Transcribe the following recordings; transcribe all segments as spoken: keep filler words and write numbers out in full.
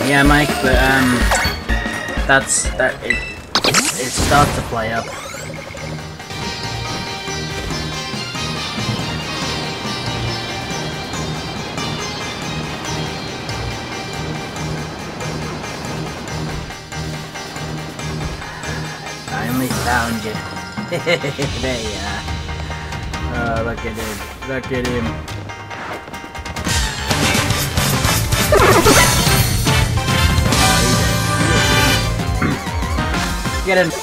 Yeah, Mike, but um, that's that. It, it starts to play up. I only found you. There you are. Oh, look at him! Look at him! Get him!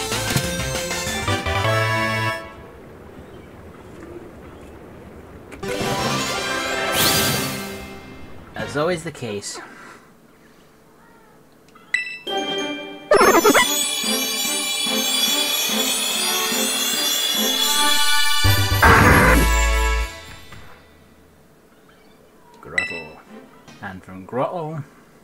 As always the case. Grottle. And from Grottle.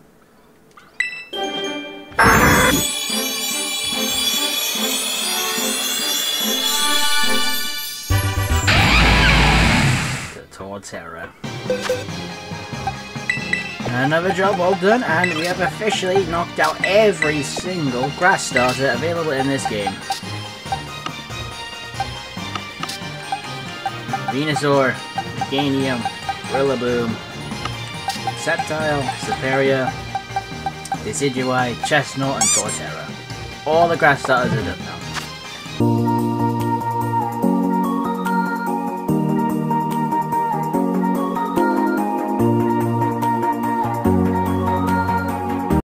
Torterra. Another job well done, and we have officially knocked out every single grass starter available in this game. Venusaur, Meganium, Rillaboom, Sceptile, Superior, Decidueye, Chestnut, and Torterra. All the grass starters are done now.